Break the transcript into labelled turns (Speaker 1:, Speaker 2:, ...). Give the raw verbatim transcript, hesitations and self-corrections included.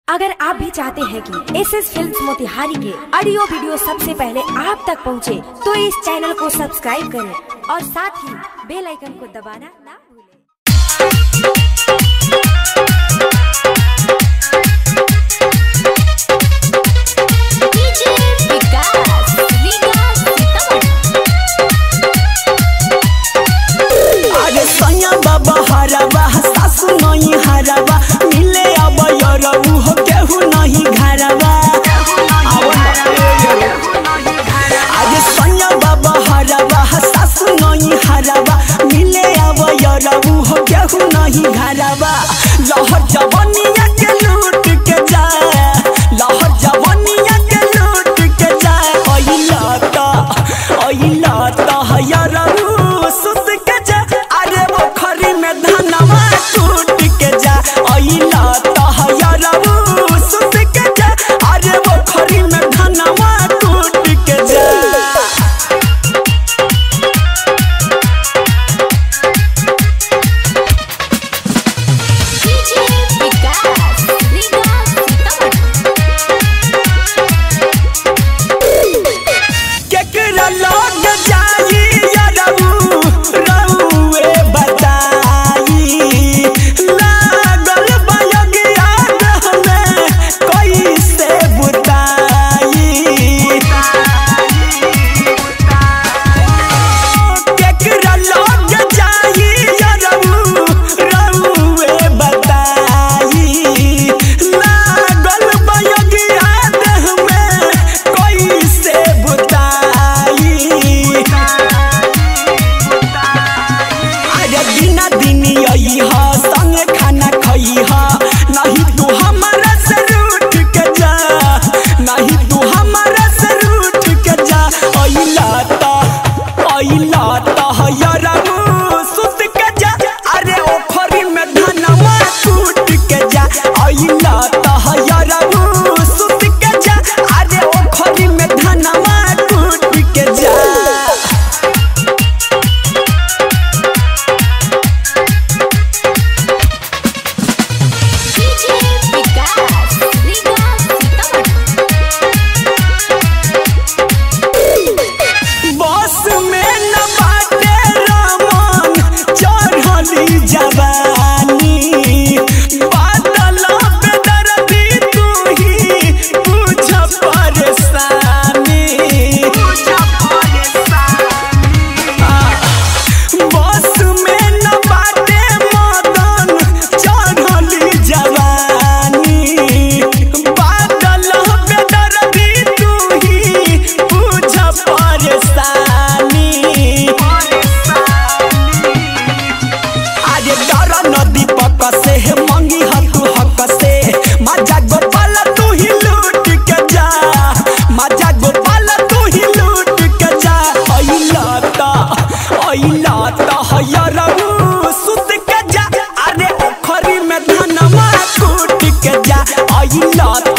Speaker 1: अगर आप भी चाहते हैं कि एस एस फिल्म्स मोतिहारी के ऑडियो वीडियो सबसे पहले आप तक पहुंचे, तो इस चैनल को सब्सक्राइब करें और साथ ही बेल आइकन को दबाना ना भूलें।
Speaker 2: नहीं घरवा लहर जवनिया के लूट के जाए, लहर जवनिया के लूट के जाए। ओइला त ओइला त हयरऊ सुत के जा, अरे वो खरी में धनवा टूट के जा। ओइला त हयरऊ सुत के जा, अरे वो खरी में धनवा टूट के जा। सुत के जा, अरे ओखरी में धनवा टूट के जा।